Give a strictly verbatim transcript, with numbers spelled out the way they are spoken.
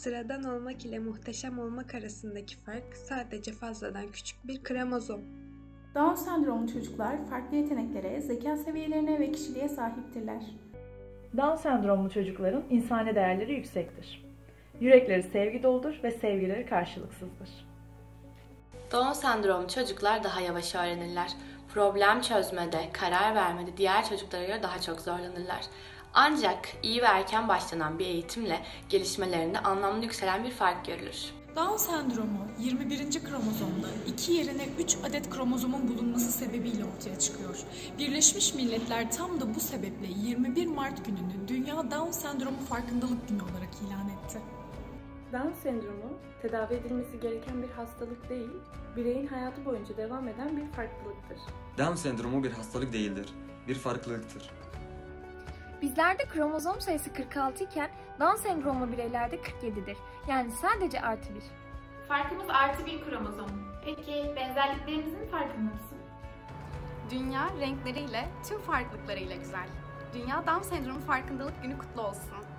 sıradan olmak ile muhteşem olmak arasındaki fark sadece fazladan küçük bir kromozom. Down sendromlu çocuklar farklı yeteneklere, zeka seviyelerine ve kişiliğe sahiptirler. Down sendromlu çocukların insani değerleri yüksektir. Yürekleri sevgi doludur ve sevgileri karşılıksızdır. Down sendromlu çocuklar daha yavaş öğrenirler. Problem çözmede, karar vermede diğer çocuklara göre daha çok zorlanırlar. Ancak iyi ve erken başlanan bir eğitimle gelişmelerinde anlamlı yükselen bir fark görülür. Down sendromu yirmi birinci kromozomda iki yerine üç adet kromozomun bulunması sebebiyle ortaya çıkıyor. Birleşmiş Milletler tam da bu sebeple yirmi bir Mart gününü Dünya Down Sendromu Farkındalık Günü olarak ilan etti. Down sendromu tedavi edilmesi gereken bir hastalık değil, bireyin hayatı boyunca devam eden bir farklılıktır. Down sendromu bir hastalık değildir, bir farklılıktır. Bizlerde kromozom sayısı kırk altı iken Down sendromlu bireylerde kırk yedidir. Yani sadece artı bir. Farkımız artı bir kromozom. Peki benzerliklerimizin farkında mısın? Dünya renkleriyle, tüm farklılıklarıyla güzel. Dünya Down Sendromu Farkındalık Günü kutlu olsun.